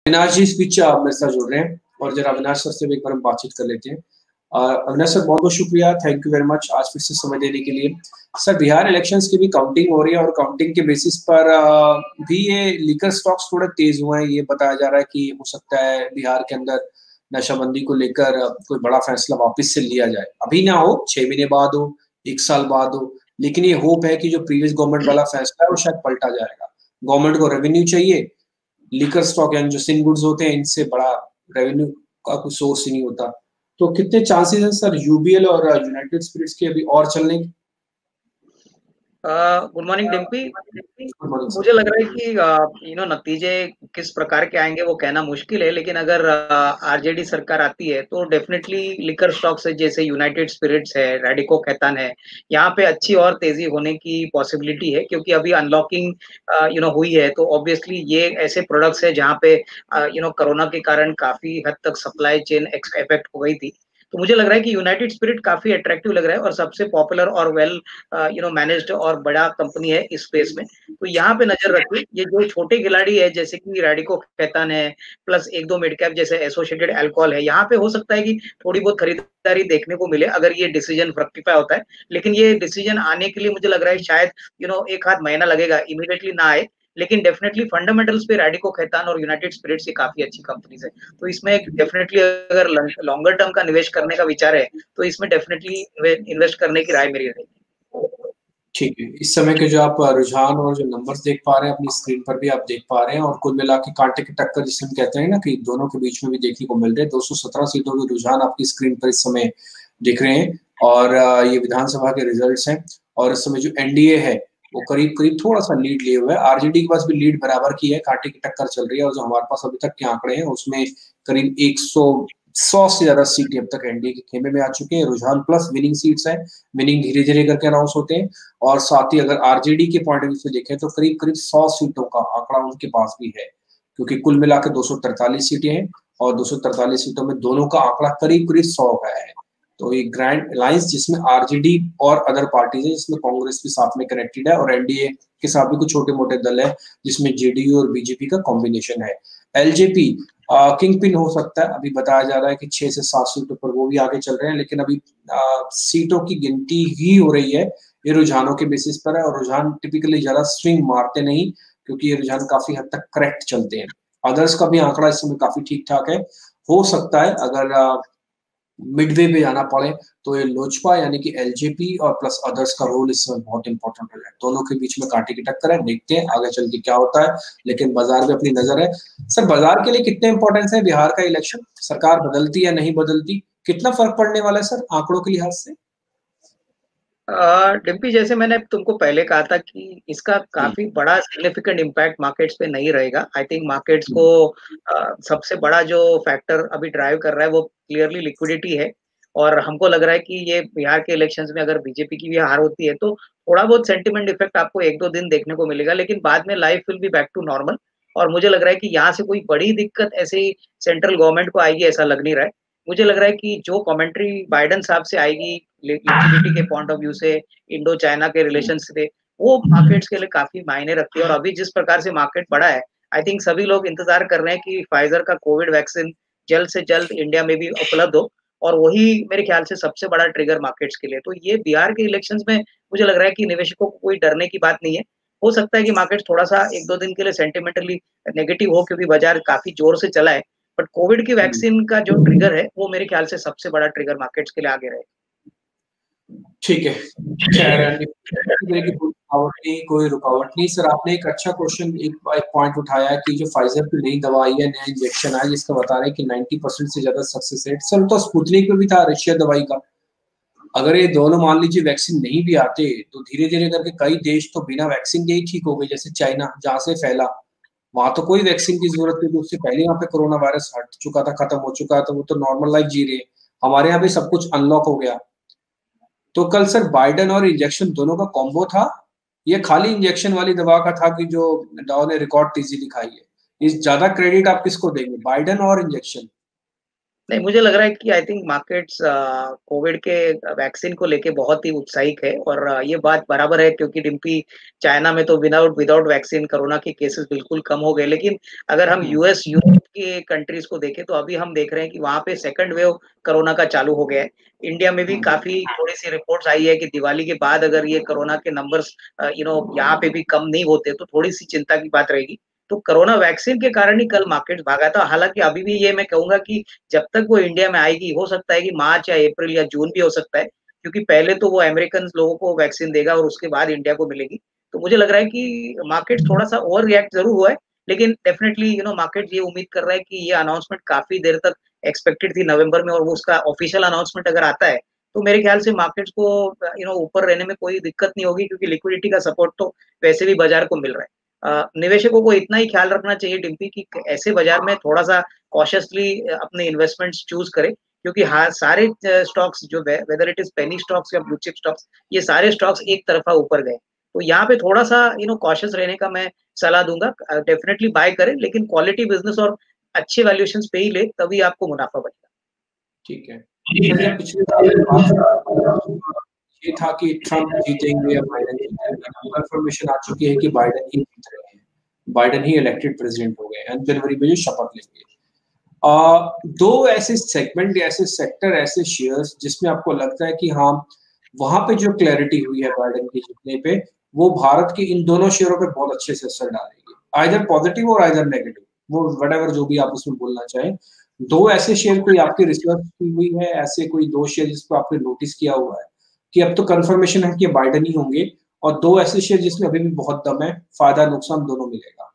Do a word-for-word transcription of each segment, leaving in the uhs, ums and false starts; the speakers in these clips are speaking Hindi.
अविनाश जी इस बीच मेरे साथ जुड़ रहे हैं और जरा अविनाश सर से भी एक बार हम बातचीत कर लेते हैं। अविनाश सर बहुत बहुत शुक्रिया, थैंक यू वेरी मच आज फिर से समय देने के लिए। सर बिहार इलेक्शंस की भी काउंटिंग हो रही है और काउंटिंग के बेसिस पर भी ये लीकर स्टॉक्स थोड़े तेज हुए हैं। ये बताया जा रहा है कि हो सकता है बिहार के अंदर नशाबंदी को लेकर कोई बड़ा फैसला वापस से लिया जाए, अभी ना हो, छह महीने बाद हो, एक साल बाद हो, लेकिन ये होप है कि जो प्रीवियस गवर्नमेंट वाला फैसला है वो शायद पलटा जाएगा। गवर्नमेंट को रेवेन्यू चाहिए, लीकर स्टॉक यानी जो सिन गुड्स होते हैं इनसे बड़ा रेवेन्यू का कोई सोर्स ही नहीं होता। तो कितने चांसेस हैं सर यूबीएल और यूनाइटेड स्पिरिट्स के अभी और चलने के? Good morning Dimpi. मुझे लग रहा है कि यू नो नतीजे किस प्रकार के आएंगे वो कहना मुश्किल है, लेकिन अगर आरजेडी सरकार आती है तो डेफिनेटली लिकर स्टॉक्स जैसे यूनाइटेड स्पिरिट्स है, रैडिको खैतान है, यहाँ पे अच्छी और तेजी होने की पॉसिबिलिटी है, क्योंकि अभी अनलॉकिंग यू नो हुई है। तो ऑब्वियसली ये ऐसे प्रोडक्ट्स है जहाँ पे यू नो कोरोना के कारण काफी हद तक सप्लाई चेन इफेक्ट हो गई थी। तो मुझे लग रहा है कि यूनाइटेड स्पिरिट काफी अट्रैक्टिव लग रहा है और सबसे पॉपुलर और वेल यू नो मैनेज्ड और बड़ा कंपनी है इस स्पेस में। तो यहाँ पे नजर रखिए, ये जो छोटे खिलाड़ी है जैसे कि रैडिको खैतान है, प्लस एक दो मिड कैप जैसे एसोसिएटेड अल्कोहल है, यहाँ पे हो सकता है कि थोड़ी बहुत खरीदारी देखने को मिले अगर ये डिसीजन फ्रक्टिफाई होता है। लेकिन ये डिसीजन आने के लिए मुझे लग रहा है शायद यू नो एक आध महीना लगेगा, इमीडिएटली ना आए। लेकिन डेफिनेटली फंडामेंटल्स पे रैडिको खैतान और यूनाइटेड स्पिरिट्स ये काफी अच्छी कंपनीज है। तो इसमें डेफिनेटली अगर लॉन्गर टर्म का निवेश करने का विचार है तो इसमें डेफिनेटली इन्वेस्ट करने की राय मेरी रहेगी। ठीक है, इस समय के जो आप रुझान और जो नंबर्स देख पा रहे हैं अपनी स्क्रीन पर भी आप देख पा रहे हैं, और कुल मिला के कांटे की टक्कर जिसे हम कहते हैं ना कि दोनों के बीच में भी देखने को मिल रहे हैं। दो सौ सत्रह सीटों के रुझान आपकी स्क्रीन पर इस समय दिख रहे हैं और ये विधानसभा के रिजल्ट्स हैं। और इस समय जो एनडीए है वो करीब करीब थोड़ा सा लीड लिए हुए है, आरजेडी के पास भी लीड बराबर की है, कांटे की टक्कर चल रही है। और जो हमारे पास अभी तक के आंकड़े हैं उसमें करीब एक सौ सौ से ज्यादा सीटें अब तक एनडीए के खेमे में आ चुके हैं। रुझान प्लस विनिंग सीट्स है, विनिंग धीरे धीरे करके अनाउंस होते हैं। और साथ ही अगर आरजेडी के पॉइंट ऑफ व्यू से देखें तो करीब करीब सौ सीटों का आंकड़ा उनके पास भी है, क्योंकि कुल मिला के दो सौ तरतालीस सीटें हैं और दो सौ तरतालीस सीटों में दोनों का आंकड़ा करीब करीब सौ का है। तो ये ग्रैंड अलायंस जिसमें आरजेडी और अदर पार्टीज है, जिसमें कांग्रेस भी साथ में कनेक्टेड है और एनडीए के साथ भी कुछ छोटे मोटे दल है जिसमें जेडीयू और बीजेपी का कॉम्बिनेशन है। एलजेपी किंग पिन हो सकता है, अभी बताया जा रहा है कि छह से सात सीटों पर वो भी आगे चल रहे हैं, लेकिन अभी आ, सीटों की गिनती ही हो रही है। ये रुझानों के बेसिस पर है और रुझान टिपिकली ज्यादा स्विंग मारते नहीं, क्योंकि ये रुझान काफी हद तक करेक्ट चलते हैं। अदर्स का भी आंकड़ा इस समय काफी ठीक ठाक है। हो सकता है अगर मिडवे पे जाना पड़े तो ये लोजपा यानी कि एलजेपी और प्लस अदर्स का रोल इसमें बहुत इंपॉर्टेंट है। दोनों के बीच में कांटे की टक्कर है, देखते हैं आगे चल के क्या होता है, लेकिन बाजार में अपनी नजर है। सर बाजार के लिए कितने इंपॉर्टेंस है बिहार का इलेक्शन? सरकार बदलती या नहीं बदलती, कितना फर्क पड़ने वाला है सर आंकड़ों के लिहाज से? डिम्पी, जैसे मैंने तुमको पहले कहा था कि इसका काफी बड़ा सिग्निफिकेंट इम्पैक्ट मार्केट्स पे नहीं रहेगा। आई थिंक मार्केट्स को आ, सबसे बड़ा जो फैक्टर अभी ड्राइव कर रहा है वो क्लियरली लिक्विडिटी है। और हमको लग रहा है कि ये बिहार के इलेक्शंस में अगर बीजेपी की भी हार होती है तो थोड़ा बहुत सेंटिमेंट इफेक्ट आपको एक दो दिन देखने को मिलेगा, लेकिन बाद में life will be back to normal. और मुझे लग रहा है कि यहाँ से कोई बड़ी दिक्कत ऐसे सेंट्रल गवर्नमेंट को आएगी ऐसा लग नहीं रहा है। मुझे लग रहा है कि जो कमेंट्री बाइडेन साहब से आएगी लिक्विडिटी के पॉइंट ऑफ व्यू से, इंडो चाइना के रिलेशन से, वो मार्केट्स के लिए काफी मायने रखती है। और अभी जिस प्रकार से मार्केट बढ़ा है, आई थिंक सभी लोग इंतजार कर रहे हैं कि फाइजर का कोविड वैक्सीन जल्द से जल्द इंडिया में भी उपलब्ध हो, और वही मेरे ख्याल से सबसे बड़ा ट्रिगर मार्केट्स के लिए। तो ये बिहार के इलेक्शंस में मुझे लग रहा है कि निवेशकों को कोई डरने की बात नहीं है। हो सकता है कि मार्केट थोड़ा सा एक दो दिन के लिए सेंटिमेंटली नेगेटिव हो, क्योंकि बाजार काफी जोर से चला है, बट कोविड की वैक्सीन का जो ट्रिगर है वो मेरे ख्याल से सबसे बड़ा ट्रिगर मार्केट्स के लिए आगे रहे। ठीक है, कोई रुकावट नहीं, कोई रुकावट नहीं। सर आपने एक अच्छा क्वेश्चन, एक, एक पॉइंट उठाया कि जो फाइजर की नई दवा आई है, नया इंजेक्शन आया जिसका बता रहे हैं कि नब्बे परसेंट से ज्यादा सक्सेस रेट। सर तो स्पुतनिक में भी था रशिया दवाई का। अगर ये दोनों मान लीजिए वैक्सीन नहीं भी आते तो धीरे धीरे करके कई देश तो बिना वैक्सीन के ही ठीक हो गए, जैसे चाइना जहां से फैला, वहां तो कोई वैक्सीन की जरूरत नहीं थी, उससे पहले यहाँ पे कोरोना वायरस हट चुका था, खत्म हो चुका था, वो तो नॉर्मल लाइफ जी रहे। हमारे यहाँ भी सब कुछ अनलॉक हो गया। तो कल सर बाइडेन और इंजेक्शन दोनों का कॉम्बो था, ये खाली इंजेक्शन वाली दवा का था कि जो डाउ ने रिकॉर्ड तेजी दिखाई है? इस ज्यादा क्रेडिट आप किसको देंगे, बाइडेन और इंजेक्शन? नहीं, मुझे लग रहा है कि आई थिंक मार्केट्स कोविड के वैक्सीन को लेके बहुत ही उत्साहित है और आ, ये बात बराबर है क्योंकि डिम्पी चाइना में तो विदाउट विदाउट वैक्सीन कोरोना के केसेस बिल्कुल कम हो गए, लेकिन अगर हम यूएस यूरोप के कंट्रीज को देखें तो अभी हम देख रहे हैं कि वहां पे सेकंड वेव कोरोना का चालू हो गया है। इंडिया में भी काफी थोड़ी सी रिपोर्ट्स आई है कि दिवाली के बाद अगर ये कोरोना के नंबर्स यू नो यहाँ पे भी कम नहीं होते तो थोड़ी सी चिंता की बात रहेगी। तो कोरोना वैक्सीन के कारण ही कल मार्केट भागा था। हालांकि अभी भी ये मैं कहूंगा कि जब तक वो इंडिया में आएगी हो सकता है कि मार्च या अप्रैल या जून भी हो सकता है, क्योंकि पहले तो वो अमेरिकन लोगों को वैक्सीन देगा और उसके बाद इंडिया को मिलेगी। तो मुझे लग रहा है कि मार्केट थोड़ा सा ओवर रिएक्ट जरूर हुआ है, लेकिन डेफिनेटली यू नो मार्केट ये उम्मीद कर रहा है कि ये अनाउंसमेंट काफी देर तक एक्सपेक्टेड थी नवंबर में, और वो उसका ऑफिशियल अनाउंसमेंट अगर आता है तो मेरे ख्याल से मार्केट्स को यू नो ऊपर रहने में कोई दिक्कत नहीं होगी, क्योंकि लिक्विडिटी का सपोर्ट तो वैसे भी बाजार को मिल रहा है। अ, निवेशकों को इतना ही ख्याल रखना चाहिए डिम्पी कि ऐसे बाजार में थोड़ा सा कॉशियसली अपने इन्वेस्टमेंट्स चूज करें, क्योंकि हाँ सारे स्टॉक्स जो whether it is penny stocks या ब्लू चिप स्टॉक्स, ये सारे स्टॉक्स एक तरफा ऊपर गए। तो यहाँ पे थोड़ा सा यू नो कॉशियस रहने का मैं सलाह दूंगा। डेफिनेटली बाय करें, लेकिन क्वालिटी बिजनेस और अच्छे वैल्यूएशन पे ही ले, तभी आपको मुनाफा बनेगा। ठीक है सर, जब पिछले साल ये था कि ट्रम्प जीतेंगे या बाइडेन जीतेंगे, कंफर्मेशन आ चुकी है कि बाइडेन ही जीत रहे हैं, बाइडेन ही इलेक्टेड प्रेसिडेंट हो गए हैं जनवरी में जो शपथ लेंगे। आ, दो ऐसे सेगमेंट, ऐसे सेक्टर, ऐसे शेयर्स जिसमें आपको लगता है कि हाँ वहां पे जो क्लैरिटी हुई है बाइडेन के जीतने पे, वो भारत के इन दोनों शेयरों पे बहुत अच्छे से असर डालेगी, आइदर पॉजिटिव और आइदर नेगेटिव, वो व्हाटएवर जो भी आप उसमें बोलना चाहें। दो ऐसे शेयर कोई आपकी रिसर्च की हुई है, ऐसे कोई दो शेयर जिसको आपने नोटिस किया हुआ है कि अब तो कंफर्मेशन है कि बाइडेन ही होंगे, और दो ऐसे शेयर जिसमें अभी भी बहुत दम है, फायदा नुकसान दोनों मिलेगा?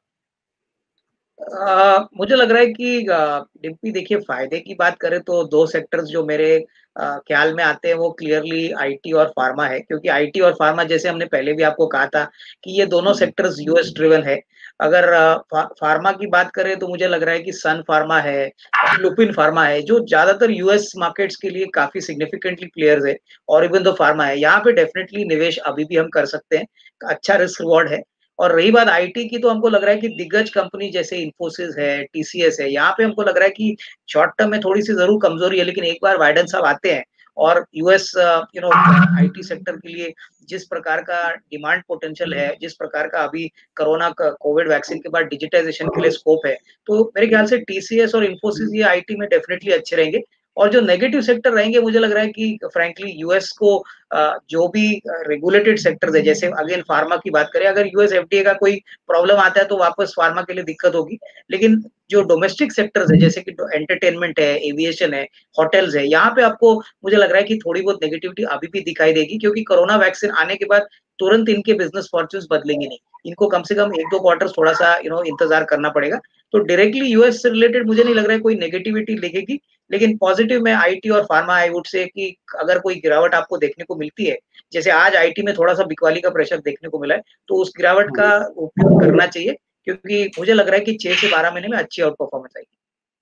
आ, मुझे लग रहा है कि डिम्पी देखिए, फायदे की बात करें तो दो सेक्टर्स जो मेरे आ, ख्याल में आते हैं वो क्लियरली आईटी और फार्मा है, क्योंकि आईटी और फार्मा जैसे हमने पहले भी आपको कहा था कि ये दोनों सेक्टर्स यूएस ड्रिवन है। अगर आ, फा, फार्मा की बात करें तो मुझे लग रहा है कि सन फार्मा है, लुपिन फार्मा है, जो ज्यादातर यूएस मार्केट्स के लिए काफी सिग्निफिकेंटली प्लेयर्स है। और इवन दो फार्मा है, यहाँ पे डेफिनेटली निवेश अभी भी हम कर सकते हैं, अच्छा रिस्क रिवॉर्ड है। और रही बात आईटी की, तो हमको लग रहा है कि दिग्गज कंपनी जैसे इन्फोसिस है, टीसीएस है, यहाँ पे हमको लग रहा है कि शॉर्ट टर्म में थोड़ी सी जरूर कमजोरी है, लेकिन एक बार बाइडेन साहब आते हैं और US you know IT sector के लिए जिस प्रकार का डिमांड पोटेंशियल है, जिस प्रकार का अभी कोरोना कोविड वैक्सीन के बाद डिजिटाइजेशन के लिए स्कोप है, तो मेरे ख्याल से टीसीएस और इन्फोसिस ये आईटी में डेफिनेटली अच्छे रहेंगे। और जो नेगेटिव सेक्टर रहेंगे, मुझे लग रहा है कि फ्रैंकली यूएस को जो भी रेगुलेटेड सेक्टर्स है, जैसे अगेन फार्मा की बात करें, अगर यूएस एफडीए का कोई प्रॉब्लम आता है तो वापस फार्मा के लिए दिक्कत होगी। लेकिन जो डोमेस्टिक सेक्टर्स है, जैसे कि एंटरटेनमेंट है, एविएशन है, होटल्स है, यहाँ पे आपको मुझे लग रहा है कि थोड़ी बहुत नेगेटिविटी अभी भी दिखाई देगी, क्योंकि कोरोना वैक्सीन आने के बाद तुरंत इनके बिजनेस फॉर्च्यून्स बदलेंगे नहीं। इनको कम से कम एक दो क्वार्टर्स थोड़ा सा यू नो इंतजार करना पड़ेगा। तो डायरेक्टली यूएस से रिलेटेड मुझे नहीं लग रहा है कोई नेगेटिविटी लगेगी, लेकिन पॉजिटिव में आईटी और फार्मा आई वुड से कि अगर कोई गिरावट आपको देखने को मिलती है, जैसे आज आईटी में थोड़ा सा बिकवाली का प्रेशर देखने को मिला है, तो उस गिरावट का उपयोग करना चाहिए, क्योंकि मुझे लग रहा है कि छह से बारह महीने में अच्छी आउट परफॉर्मेंस आएगी।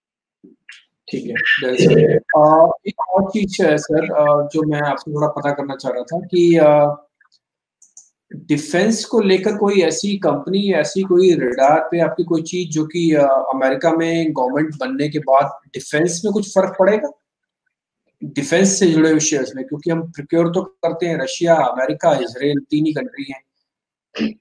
ठीक है uh, एक और चीज है सर, uh, जो मैं आपसे थोड़ा पता करना चाह रहा था कि डिफेंस uh, को लेकर कोई ऐसी कंपनी, ऐसी कोई रडार पे आपकी कोई चीज जो कि uh, अमेरिका में गवर्नमेंट बनने के बाद डिफेंस में कुछ फर्क पड़ेगा डिफेंस से जुड़े हुए शेयर्स में, क्योंकि हम प्रिक्योर तो करते हैं रशिया, अमेरिका, इसराइल, तीन ही कंट्री हैं।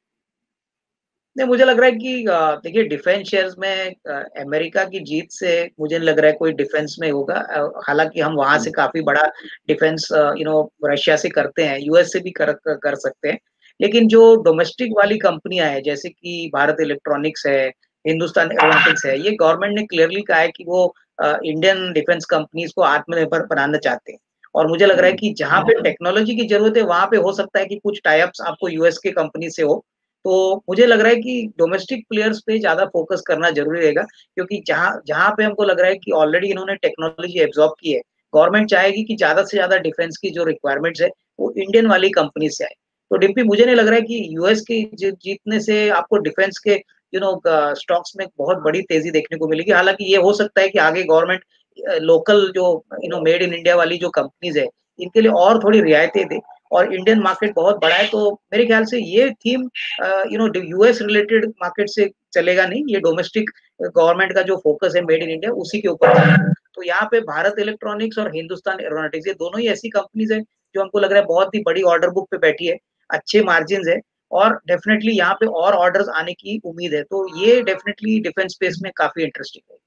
नहीं, मुझे लग रहा है कि देखिए डिफेंस शेयर्स में अमेरिका की जीत से मुझे लग रहा है कोई डिफेंस में होगा। हालांकि हम वहां से काफी बड़ा डिफेंस यू नो रशिया से करते हैं, यूएस से भी कर कर सकते हैं, लेकिन जो डोमेस्टिक वाली कंपनियां हैं जैसे कि भारत इलेक्ट्रॉनिक्स है, हिंदुस्तान एरोनॉटिक्स है, ये गवर्नमेंट ने क्लियरली कहा है कि वो इंडियन डिफेंस कंपनीज को आत्मनिर्भर बनाना चाहते हैं। और मुझे लग रहा है कि जहां पे टेक्नोलॉजी की जरूरत है वहां पे हो सकता है कि कुछ टाइप्स आपको यूएस के कंपनी से हो। तो मुझे लग रहा है कि डोमेस्टिक प्लेयर्स पे ज्यादा फोकस करना जरूरी रहेगा, क्योंकि जहां जहां पे हमको लग रहा है कि ऑलरेडी इन्होंने टेक्नोलॉजी एब्जॉर्ब की है, गवर्नमेंट चाहेगी कि ज्यादा से ज्यादा डिफेंस की जो रिक्वायरमेंट्स है वो इंडियन वाली कंपनी से आए। तो डिम्पी, मुझे नहीं लग रहा है कि यूएस के जीतने से आपको डिफेंस के यू नो स्टॉक्स में बहुत बड़ी तेजी देखने को मिलेगी। हालांकि ये हो सकता है कि आगे गवर्नमेंट लोकल जो you know made in India वाली जो कंपनीज है इनके लिए और थोड़ी रियायतें दे, और इंडियन मार्केट बहुत बड़ा है, तो मेरे ख्याल से ये theme you know US related market से चलेगा नहीं, ये डोमेस्टिक गवर्नमेंट का जो फोकस है मेड इन इंडिया उसी के ऊपर तो यहाँ पे भारत इलेक्ट्रॉनिक्स और हिंदुस्तान एरोनॉटिक्स ये दोनों ही ऐसी कंपनीज है जो हमको लग रहा है बहुत ही बड़ी ऑर्डर बुक पे बैठी है, अच्छे मार्जिन है और डेफिनेटली यहाँ पे और ऑर्डर्स आने की उम्मीद है। तो ये डेफिनेटली डिफेंस स्पेस में काफी इंटरेस्टिंग है।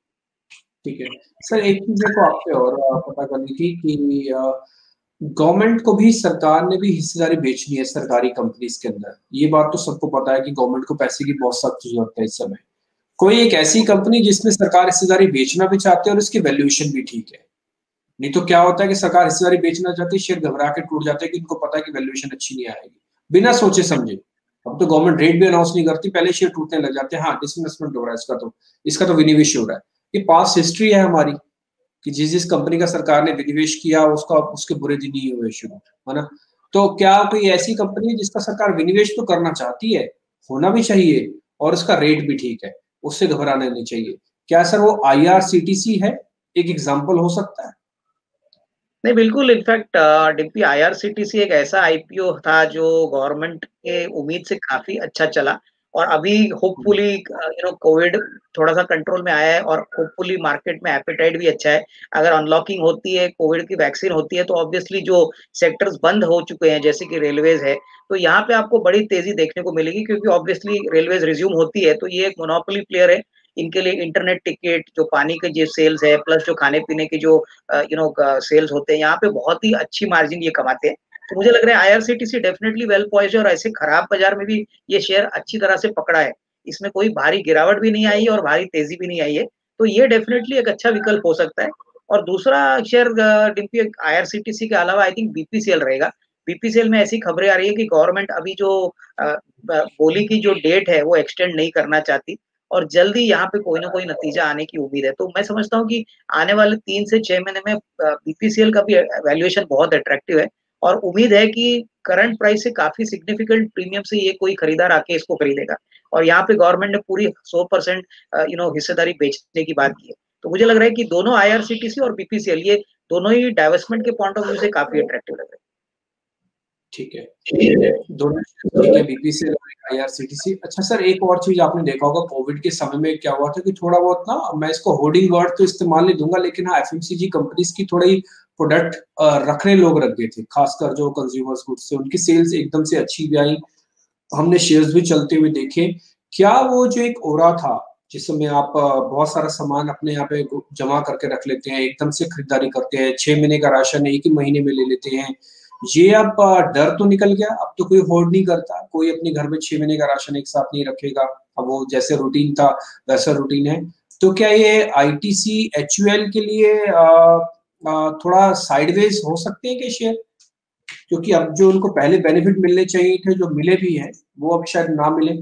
ठीक है सर, एक चीज को आपसे और पता करनी थी कि गवर्नमेंट को भी, सरकार ने भी हिस्सेदारी बेचनी है सरकारी कंपनीज के अंदर। ये बात तो सबको पता है कि गवर्नमेंट को पैसे की बहुत सख्त जरूरत है इस समय। कोई एक ऐसी कंपनी जिसमें सरकार हिस्सेदारी बेचना भी चाहती है और उसकी वैल्यूएशन भी ठीक है। नहीं तो क्या होता है कि सरकार हिस्सेदारी बेचना चाहती है, शेयर घबरा के टूट जाते हैं कि इनको पता है कि वैल्यूएशन अच्छी नहीं आएगी, बिना सोचे समझे। अब तो गवर्नमेंट रेट भी अनाउंस नहीं करती, पहले शेयर टूटने लग जाते हैं। हाँ, डिसइन्वेस्टमेंट हो रहा है इसका तो इसका तो विनिवेश हो रहा है। ये पास्ट हिस्ट्री है हमारी कि जिस जिस कंपनी का सरकार ने विनिवेश किया उसका उसके बुरे दिन ही हुए शुरू, है ना। तो क्या कोई ऐसी कंपनी है जिसका सरकार विनिवेश तो करना चाहती है, होना भी चाहिए और उसका रेट भी ठीक है, उससे घबराना नहीं चाहिए? क्या सर वो आईआरसीटीसी है, एक एग्जांपल हो सकता है? नहीं, बिल्कुल इनफैक्ट डिम्पी आईआरसीटीसी एक ऐसा आईपीओ था जो गवर्नमेंट के उम्मीद से काफी अच्छा चला और अभी होपफुली यू नो कोविड थोड़ा-सा कंट्रोल में आया है और होपफुली मार्केट में एपेटाइट भी अच्छा है। अगर अनलॉकिंग होती है, कोविड की वैक्सीन होती है तो ऑब्वियसली जो सेक्टर्स बंद हो चुके हैं जैसे कि रेलवेज़ है, तो यहाँ पे आपको बड़ी तेज़ी देखने को मिलेगी क्योंकि ऑब्वियसली रेलवेज़ रिज़्यूम होती है तो ये एक मोनोपोली प्लेयर है। इनके लिए इंटरनेट टिकट, जो पानी के जो सेल्स है, प्लस जो खाने-पीने के जो अ, यू नो क सेल्स होते हैं, यहाँ पे बहुत ही अच्छी मार्जिन ये कमाते हैं। तो मुझे लग रहा है आईआरसीटीसी डेफिनिटली वेल पोइज्ड है और ऐसे खराब बाजार में भी ये शेयर अच्छी तरह से पकड़ा है। इसमें कोई भारी गिरावट भी नहीं आई है और भारी तेज़ी भी नहीं आई है। तो ये डेफिनिटली एक अच्छा विकल्प हो सकता है। और दूसरा शेयर अ, डिम्पी आईआरसीटीसी के अलावा आई थिंक बीपीसीएल रहेगा। बीपीसीएल में ऐसी खबरें आ रही है कि गवर्नमेंट अभी जो अ, ब बोली की जो डेट है वो एक्सटेंड नहीं करना चाहती और जल्दी यहाँ पे कोई ना कोई नतीजा आने की उम्मीद है। तो मैं समझता हूँ कि आने वाले तीन से छह महीने में अ, बीपीसीएल का भी वैल्यूएशन बहुत अट्रैक्टिव है और उम्मीद है कि करंट प्राइस से काफ़ी सिग्निफिकेंट प्रीमियम से ये कोई खरीदार आके इसको खरीदेगा और यहाँ पे गवर्नमेंट ने पूरी सौ परसेंट अ, यू नो हिस्सेदारी बेचने की बात की है। तो मुझे लग रहा है कि दोनों आईआरसीटीसी और बीपीसीएल ये दोनों ही डाइवेस्टमेंट के पॉइंट ऑफ व्यू से काफ़ी अट्रैक्टिव लग रहे हैं। ठीक है, दोनों ठीक है, बीपीसीएल और आईआरसीटीसी। अच्छा सर, एक और चीज आपने देखा होगा कोविड के समय में क्या हुआ था कि थोड़ा बहुत ना, मैं इसको होर्डिंग वर्ड तो इस्तेमाल नहीं दूंगा, लेकिन हाँ एफएमसीजी कंपनीज की थोड़ी प्रोडक्ट रखने लोग रख गए थे, खासकर जो कंज्यूमर्स गुड्स से उनकी सेल्स एकदम से अच्छी भी आई, हमने शेयर्स भी चलते हुए देखे। क्या वो जो एक ओरा था जिसमें आप बहुत सारा सामान अपने यहाँ पे जमा करके रख लेते हैं, एकदम से खरीदारी करते हैं, छह महीने का राशन एक ही महीने में ले लेते हैं, ये अब डर तो निकल गया? अब तो कोई होल्ड नहीं करता, कोई अपने घर में छह महीने का राशन एक साथ नहीं रखेगा। अब वो जैसे रूटीन था वैसा रूटीन है। तो क्या ये आईटीसी एचयूएल के लिए आ, आ, थोड़ा साइडवेज हो सकते हैं क्या शेयर? क्योंकि अब जो उनको पहले बेनिफिट मिलने चाहिए थे, जो मिले भी हैं, वो अब शायद ना मिले।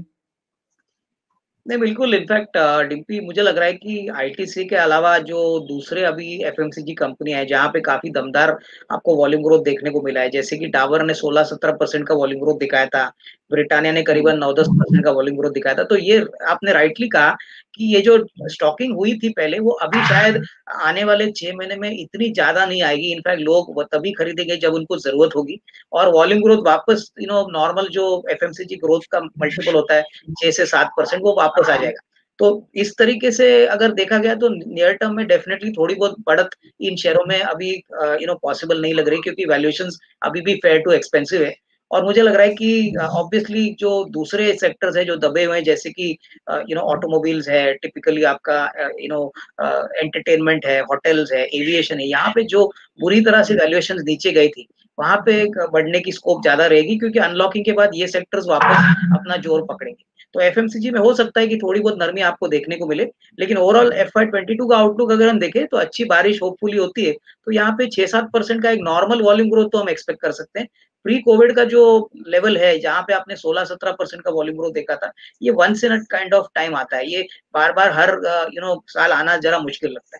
नहीं, बिल्कुल इनफैक्ट डिम्पी मुझे लग रहा है कि आईटीसी के अलावा जो दूसरे अभी एफएमसीजी कंपनी है जहाँ पे काफ़ी दमदार आपको वॉल्यूम ग्रोथ देखने को मिला है। जैसे कि डाबर ने सोलह सत्रह परसेंट का वॉल्यूम ग्रोथ दिखाया था, ब्रिटानिया ने करीबन नौ दस परसेंट का वॉल्यूम ग्रोथ दिखाया था। तो ये आपने राइटली कहा कि ये जो स्टॉकिंग हुई थी पहले वो अभी शायद आने वाले छह महीने में इतनी ज़्यादा नहीं आएगी। इनफैक्ट लोग वो तभी खरीदेंगे जब उनको ज़रूरत होगी और वॉल्यूम ग्रोथ वापस यू नो नॉर्मल जो एफएमसीजी ग्रोथ का मल्टीपल होता है छह से सात परसेंट वो वापस आ जाएगा। तो इस तरीके से अगर देखा गया तो नियर टर्म में डेफिनिटली थोड़ी बहुत बढ़त इन शेयरों में अभी यू नो पॉसिबल नहीं लग रही क्योंकि वैल्यूएशंस अभी भी फेयर टू एक्सपेंसिव है। और मुझे लग रहा है कि ऑब्वियसली जो दूसरे सेक्टर्स हैं जो दबे हुए हैं जैसे कि यू नो ऑटोमोबाइल्स है, टिपिकली आपका यू नो एंटरटेनमेंट है, होटल्स है, एविएशन है, यहाँ पे जो बुरी तरह से वैल्यूएशंस नीचे गई थी, वहाँ पे बढ़ने की स्कोप ज़्यादा रहेगी क्योंकि अनलॉकिंग के बाद ये सेक्टर्स वापस अपना जोर पकड़ेंगे। तो एफएमसीजी में हो सकता है कि थोड़ी बहुत नरमी आपको देखने को मिले, लेकिन ओवरऑल एफवाई ट्वेंटी टू का आउटलुक अगर हम देखें तो अच्छी बारिश होपफुली होती है, तो यहाँ पे छह सात परसेंट का एक नॉर्मल वॉल्यूम ग्रोथ तो हम एक्सपेक्ट कर सकते हैं। प्री कोविड का जो लेवल है, जहाँ पे आपने सोलह सत्रह परसेंट का वॉल्यूम ग्रोथ देखा था, ये once in a kind of time आता है। ये बार-बार हर यू नो साल आना ज़रा मुश्किल लगता है।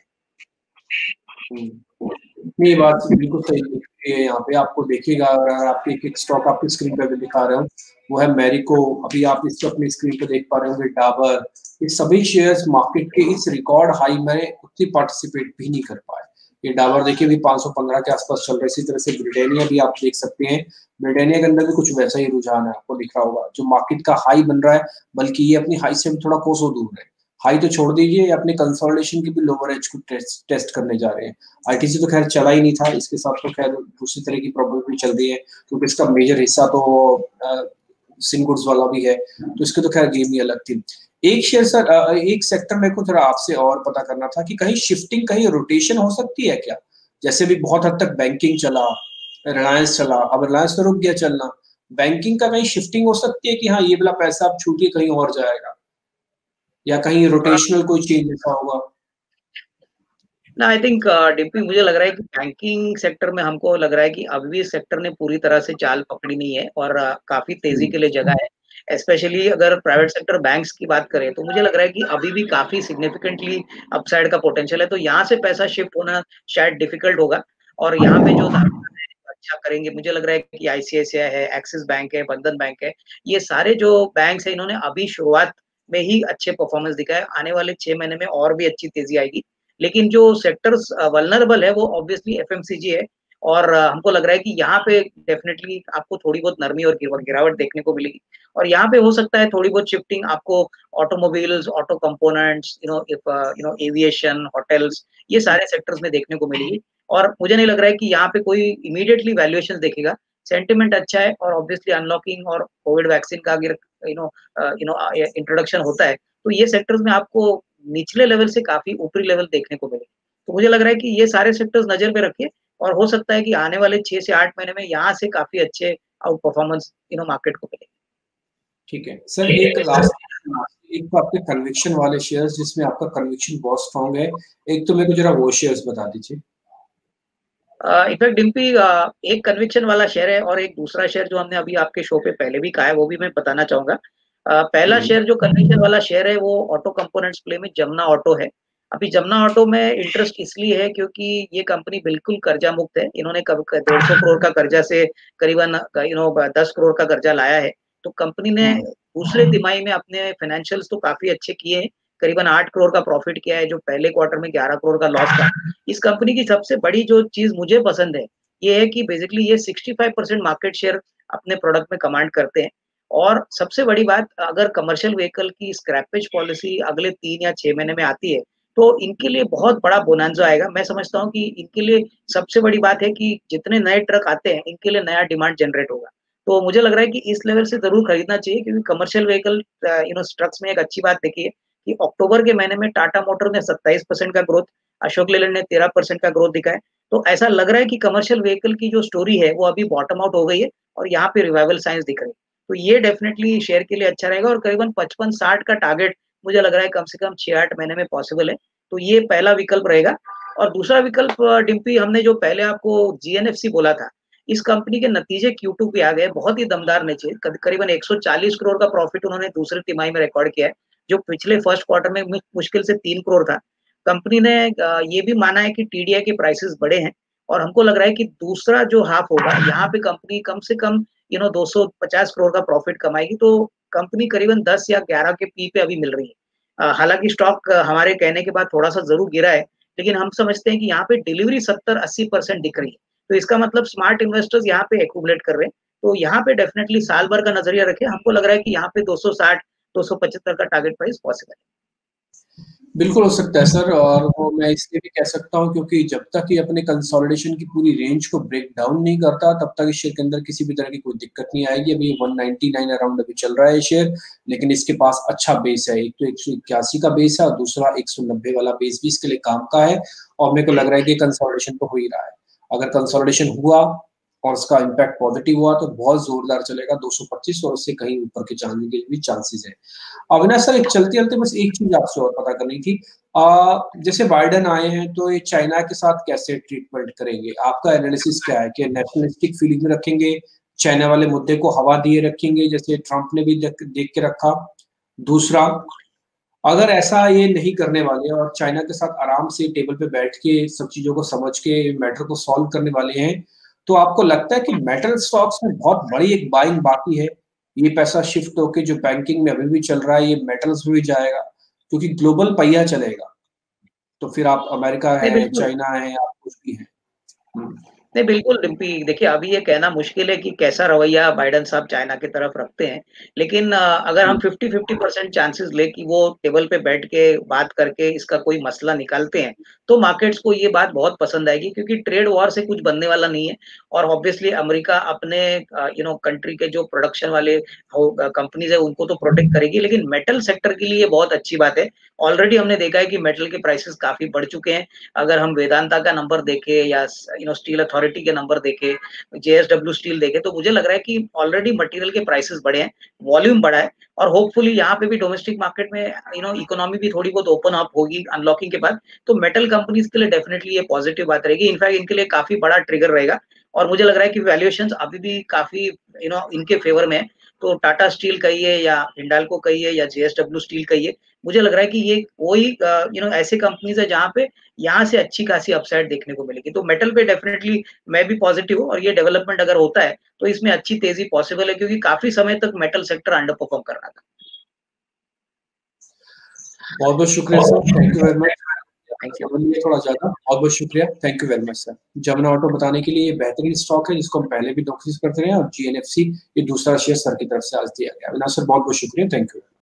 ये बात बिल्कुल सही है। यहाँ पे आपको देखिएगा, अगर आपके एक स्टॉक आपकी स्क्रीन पे भी दिखा रहे हो, वो है मैरिको। अभी आप इसको अपनी स्क्रीन पे देख पा रहे होंगे, डाबर, ये सभी शेयर्स मार्केट के इस रिकॉर्ड हाई में उतनी पार्टिसिपेट भी नहीं कर पाए। ये डाबर देखिए भी पाँच सौ पंद्रह के आसपास चल रहा है। इसी तरह से ब्रिटानिया भी आप देख सकते हैं, ब्रिटानिया के अंदर भी कुछ वैसा ही रुझान है, आपको दिख रहा होगा, जो मार्केट का हाई बन रहा है, बल्कि ये अपनी हाई से थोड़ा कोसों दूर है। हाई तो छोड़ दीजिए, अपने कंसोलिडेशन की भी लोअर एज को टेस्ट टेस्ट करने जा रहे हैं। आईटीसी तो खैर चला ही नहीं था, इसके साथ तो खैर दूसरी तरह की प्रॉब्लम भी चल रही है, क्योंकि इसका मेजर हिस्सा तो सिंगुड्स वाला भी है, तो इसके तो खैर गेम ही अलग थी। एक शेयर सर, एक सेक्टर मेरे को थोड़ा आपसे और पता करना था कि कहीं शिफ्टिंग, कहीं रोटेशन हो सकती है क्या? जैसे भी बहुत हद तक बैंकिंग चला, रिलायंस चला, अब रिलायंस तो रुक गया चलना, बैंकिंग का कहीं शिफ्टिंग हो सकती है कि हाँ ये वाला पैसा अब छूट के कहीं और जाएगा, या कहीं रोटेशनल कोई चेंज ऐसा होगा? ना आई थिंक डिम्पी, मुझे लग रहा है कि बैंकिंग सेक्टर में हमको लग रहा है कि अभी भी इस सेक्टर ने पूरी तरह से चाल पकड़ी नहीं है और uh, काफी तेजी के लिए जगह है। स्पेशली अगर प्राइवेट सेक्टर बैंक्स की बात करें तो मुझे लग रहा है कि अभी भी काफी सिग्निफिकेंटली अपसाइड का पोटेंशियल है, तो यहाँ से पैसा शिफ्ट होना शायद डिफिकल्ट होगा। और यहाँ पे जो अच्छा करेंगे, मुझे लग रहा है कि आईसीआईसीआई है, एक्सिस बैंक है, बंधन बैंक है, ये सारे जो बैंक्स है इन्होंने अभी शुरुआत में ही अच्छे परफॉर्मेंस दिखाए। आने वाले छह महीने में और भी अच्छी तेजी आएगी। लेकिन जो सेक्टर्स वल्नरेबल है वो ऑब्वियसली एफएमसीजी है, और हमको लग रहा है कि यहाँ पे डेफिनेटली आपको थोड़ी बहुत नरमी और गिरावट देखने को मिलेगी। और यहाँ पे हो सकता है थोड़ी बहुत शिफ्टिंग आपको automobiles, auto components, you know if you know aviation, hotels, ये सारे सेक्टर्स में देखने को मिलेगी। और मुझे नहीं लग रहा है कि यहाँ पे कोई इमीडिएटली वैल्यूएशन देखेगा। सेंटिमेंट अच्छा है और ऑब्वियसली अनलॉकिंग और कोविड वैक्सीन का अगर you know you know introduction होता है तो ये सेक्टर्स में आपको निचले लेवल से काफी ऊपरी लेवल देखने को मिलेगी। तो मुझे लग रहा है कि ये सारे सेक्टर्स नजर में रखिए, और हो सकता है कि आने वाले छह से आठ महीने में यहाँ से काफी अच्छे outperformance you know market को मिलेगी। ठीक है सर, एक लास्ट, एक तो आपके कन्विक्शन वाले शेयर्स जिसमें आपका कन्विक्शन बहुत स्ट्रॉन्ग है, एक तो मेरे को जरा वो शेयर्स बता दीजिए। इनफैक्ट डिम्पी, एक कन्विक्शन वाला शेयर है और एक दूसरा शेयर जो हमने अभी आपके शो पे पहले भी कहा है वो भी मैं बताना चाहूंगा। uh, पहला शेयर जो कन्विक्शन वाला शेयर है वो ऑटो कंपोनेंट्स प्ले में जमुना ऑटो है। अभी जमुना ऑटो में इंटरेस्ट इसलिए है क्योंकि ये कंपनी बिल्कुल कर्जा मुक्त है। इन्होंने डेढ़ सौ करोड़ का कर्जा से करीबन यू नो दस करोड़ का कर्जा लाया है। तो कंपनी ने दूसरे तिमाही में अपने फाइनेंशियल्स तो काफी अच्छे किए हैं, करीबन आठ करोड़ का प्रॉफिट किया है जो पहले क्वार्टर में ग्यारह करोड़ का लॉस था। इस कंपनी की सबसे बड़ी जो चीज मुझे पसंद है ये है कि बेसिकली ये पैंसठ परसेंट मार्केट शेयर अपने प्रोडक्ट में कमांड करते हैं। और सबसे बड़ी बात, अगर कमर्शियल व्हीकल की स्क्रैपेज पॉलिसी अगले तीन या छह महीने में आती है तो इनके लिए बहुत बड़ा बोनांजा आएगा। मैं समझता हूँ कि इनके लिए सबसे बड़ी बात है कि जितने नए ट्रक आते हैं इनके लिए नया डिमांड जनरेट होगा। तो मुझे लग रहा है कि इस लेवल से जरूर खरीदना चाहिए, क्योंकि commercial vehicle you know trucks में एक अच्छी बात देखिए कि अक्टूबर के महीने में टाटा मोटर ने सत्ताईस परसेंट का ग्रोथ, अशोक लेलैंड ने तेरह परसेंट का ग्रोथ दिखाया। तो ऐसा लग रहा है कि कमर्शियल व्हीकल की जो स्टोरी है वो अभी बॉटम आउट हो गई है और यहाँ पे रिवाइवल साइंस दिख रही है। तो ये डेफिनेटली शेयर के लिए अच्छा रहेगा, और करीबन पचपन साठ का टारगेट मुझे लग रहा है कम से कम छह आठ महीने में पॉसिबल है। तो ये पहला विकल्प रहेगा। और दूसरा विकल्प डिम्पी, हमने जो पहले आपको जीएनएफसी बोला था, इस कंपनी के नतीजे क्यू टू पे आ गए, बहुत ही दमदार नीचे, करीबन एक सौ चालीस करोड़ का प्रॉफिट उन्होंने दूसरे तिमाही में रिकॉर्ड किया है, जो पिछले फर्स्ट क्वार्टर में मुश्किल से तीन करोड़ था। कंपनी ने ये भी माना है कि टीडीआई के प्राइसेस बढ़े हैं, और हमको लग रहा है कि दूसरा जो हाफ होगा यहाँ पे कंपनी कम से कम यू नो दो सौ पचास करोड़ का प्रॉफिट कमाएगी। तो कंपनी करीबन दस या ग्यारह के पी पे अभी मिल रही है। हालांकि स्टॉक हमारे कहने के बाद थोड़ा सा जरूर गिरा है, लेकिन हम समझते हैं कि यहाँ पे डिलीवरी सत्तर अस्सी परसेंट दिख रही है। तो इसका मतलब स्मार्ट इन्वेस्टर्स यहाँ पे एक्यूमुलेट कर रहे हैं। तो यहाँ पे डेफिनेटली साल भर का नजरिया रखें, हमको लग रहा है कि यहाँ पे दो सौ साठ दो सौ पचहत्तर का टारगेट प्राइस पॉसिबल है। बिल्कुल हो सकता है सर, और वो मैं इसलिए भी कह सकता हूँ क्योंकि जब तक ये अपने कंसोलिडेशन की पूरी रेंज को ब्रेक डाउन नहीं करता तब तक इस शेयर के अंदर किसी भी तरह की कोई दिक्कत नहीं आएगी। अभी एक सौ निन्यानवे अराउंड अभी चल रहा है शेयर, लेकिन इसके पास अच्छा बेस है। एक तो एक सौ इक्यासी का बेस है और दूसरा एक सौ नब्बे वाला बेस भी इसके लिए काम का है, और मेरे को लग रहा है कि कंसोलिडेशन तो हो ही रहा है। अगर कंसोलिडेशन हुआ और उसका इम्पैक्ट पॉजिटिव हुआ तो बहुत जोरदार चलेगा दो सौ पच्चीस, और उससे कहीं ऊपर के जाने के भी चांसेस है। अविनाश सर, एक चलते चलते बस एक चीज आपसे और पता करनी थी। आ, जैसे बाइडेन आए हैं तो ये चाइना के साथ कैसे ट्रीटमेंट करेंगे? आपका एनालिसिस क्या है कि नेशनलिस्टिक फीलिंग में रखेंगे, चाइना वाले मुद्दे को हवा दिए रखेंगे जैसे ट्रंप ने भी देख, देख के रखा? दूसरा, अगर ऐसा ये नहीं करने वाले और चाइना के साथ आराम से टेबल पे बैठ के सब चीजों को समझ के मैटर को सॉल्व करने वाले हैं, तो आपको लगता है कि मेटल स्टॉक्स में बहुत बड़ी एक बाइंग बाकी है? ये पैसा शिफ्ट होके जो बैंकिंग में अभी भी चल रहा है ये मेटल्स में भी जाएगा, क्योंकि ग्लोबल पहिया चलेगा। तो फिर आप अमेरिका है, चाइना है, आप कुछ भी है। नहीं, बिल्कुल डिम्पी, देखिए अभी ये कहना मुश्किल है कि कैसा रवैया बाइडेन साहब चाइना की तरफ रखते हैं। लेकिन अ, अगर हम फिफ्टी फिफ्टी परसेंट चांसेस लें कि वो टेबल पे बैठ के बात करके इसका कोई मसला निकालते हैं, तो मार्केट्स को ये बात बहुत पसंद आएगी क्योंकि ट्रेड वॉर से कुछ बनने वाला नहीं है और ऑब्वियसली अमेरिका अपने अ, यू नो कंट्री के जो प्रोडक्शन वाले हो अ, कंपनीज़ है उनको तो प्रोटेक्ट करेगी, लेकिन मेटल सेक्टर के लिए बहुत अच्छी बात है। ऑलरेडी हमने देखा है कि मेटल के प्राइसेज़ काफ़ी बढ़ चुके हैं। अगर हम वेदांता का नंबर देखें या स यू नो स्टील अथॉरिटी के नंबर देखें, जेएसडब्ल्यू स्टील देखें, तो मुझे लग रहा है कि ऑलरेडी मटेरियल के प्राइसेज़ बढ़े हैं, वॉल्यूम बढ़ा है और होपफुली यहाँ पे भी डोमेस्टिक मार्केट में यू नो इकोनॉमी भी थोड़ी बहुत ओपन अप होगी अनलॉकिंग के बाद, तो मेटल कंपनीज़ के लिए डेफिनिटली ये पॉजिटिव बात रहेगी। इनफैक्ट इनके लिए काफ़ी बड़ा ट्रिगर रहेगा और मुझे लग रहा है कि वैल्यूएशंस अभी भी काफ़ी यू नो इनके फेवर में है। तो टाटा स्टील कहिए या हिंडाल्को कहिए या जेएसडब्ल्यू स्टील कहिए, मुझे लग रहा है कि ये वही अ, यू नो ऐसे कंपनीज़ है जहाँ पे यहाँ से अच्छी खासी अपसाइड देखने को मिलेगी। तो मेटल पे डेफिनिटली मैं भी पॉजिटिव हूँ और ये डेवलपमेंट अगर होता है, तो इसमें अच्छी तेज़ी पॉसिबल है क्योंकि काफ़ी समय तक मेटल सेक्टर अंडर परफॉर्म कर रहा था। बहुत-बहुत शुक्रिया sir, thank you very much. Thank you. समझ लिए थोड़ा ज़्यादा, बहुत-बहुत शुक्रिया, thank you very much sir. Jamuna Auto बताने के लिए ये बेहतरीन स्टॉक है जिसको हम पहले भी नोटिस करते रहे हैं और जीएनएफसी ये दूसरा शेयर सर की तरफ से आज दिया गया। अविनाश सर बहुत-बहुत शुक्रिया, थैंक यू।